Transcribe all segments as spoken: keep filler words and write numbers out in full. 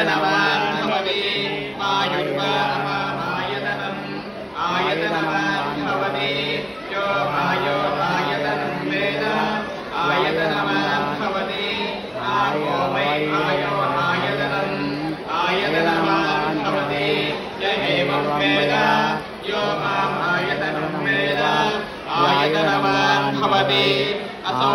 आयतनवान् भवति वायुर्वा अपामायतनम् आयतनवान् भवति यो वायो आयतनं वेद आयतनवान् भवति आपो वै आयो आयतनम् आयतनवान् भवति य एवं वेद यो माम् आयतनं वेद आयतनवान् भवति असौ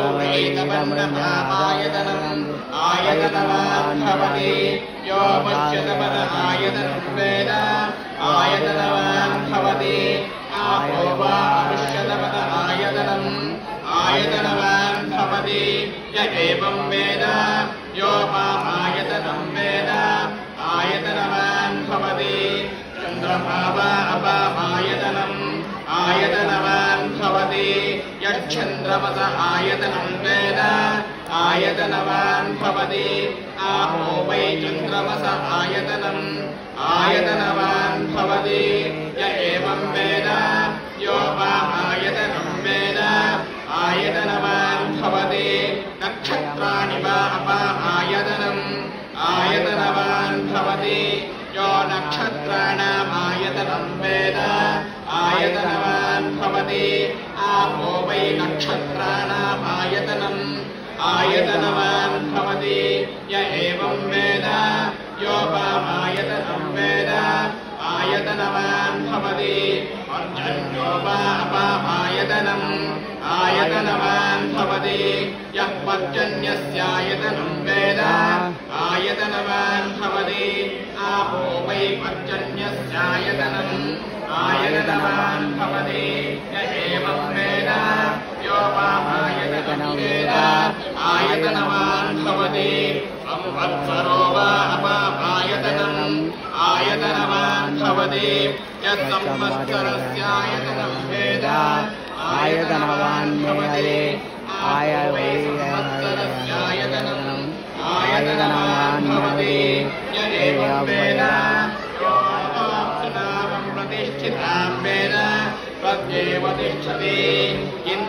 वैतपन्नमायतनम् आयतनवान् भवति यो पश्यतपद आयतनं वेद आयतनवान् भवति आपो वा पश्यतपद आयतनम् आयतनवान् भवति य एवं वेद यो माम् आयतनं वेद आयतनवान् भवति चन्द्रमा वा अपामायतनम् आयतनवान् भवति यच्छन्द्रमस आयतनं वेद आयतनवान् भवति आपो वै चन्द्रमस आयतनम् आयतनवान् भवति य एवं वेद यो माम् आयतनं वेद आयतनवान् भवति नक्षत्राणि वा अपामायतनम् आयतनवान् भवति यो नक्षत्राणाम् आयतनं वेद आयतनवान् भवति आपो वै नक्षत्राणाम् आयतनम् आयतनवान् भवति य एवं वेद यो वामायतनं वेद आयतनवान् भवति पर्जन्यो वा अपामायतनम् आयतनवान् भवति यः पर्जन्यस्यायतनं वेद आयतनवान् भवति आपो वै पर्जन्यस्यायतनम् आयतनवान् भवति य एवं वेद यो वामायतनं वेद आयतनवान् भवति संवत्सरो वा अपामायतनम् आयतनवान् भवति यत् संवत्सरस्यायतनं वेद आयतनवान् भवति आय वै संवत्सरस्यायतनम् आयतनवान् भवति य एवं वेद यो सुनामं प्रतिष्ठितां वेद तद्येव तिष्ठति किं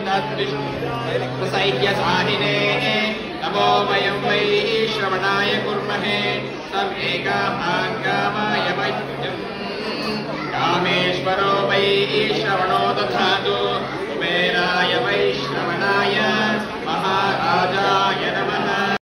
तद्विष्णुसह्यसाधिने नमो वयं वै श्रवणाय कुर्महे समेकामाङ्गामाय वैद्यम् कामेश्वरो वै श्रवणो दधातु कुबेराय वै श्रवणाय महाराजाय